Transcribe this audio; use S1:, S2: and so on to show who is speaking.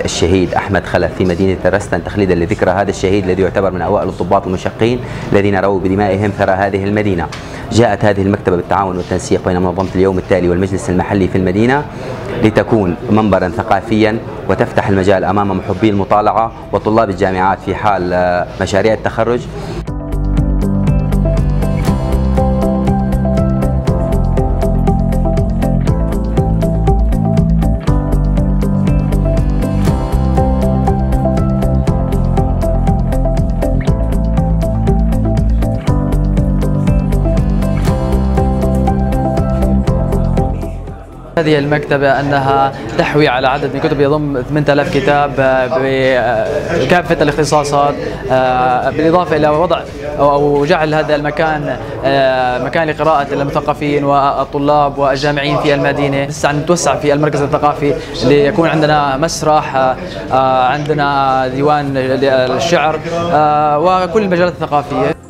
S1: الشهيد أحمد خلف في مدينة الرستن تخليدا لذكرى هذا الشهيد الذي يعتبر من أوائل الضباط المشقين الذين رووا بدمائهم ثرى هذه المدينة. جاءت هذه المكتبة بالتعاون والتنسيق بين منظمة اليوم التالي والمجلس المحلي في المدينة لتكون منبرا ثقافيا وتفتح المجال أمام محبي المطالعة وطلاب الجامعات في حال مشاريع التخرج.
S2: هذه المكتبة أنها تحوي على عدد من الكتب يضم 8000 كتاب بكافة الاختصاصات، بالإضافة إلى وضع أو جعل هذا المكان مكان لقراءة المثقفين والطلاب والجامعين في المدينة. لسه نتوسع في المركز الثقافي ليكون عندنا مسرح، عندنا ديوان للشعر وكل المجالات الثقافية.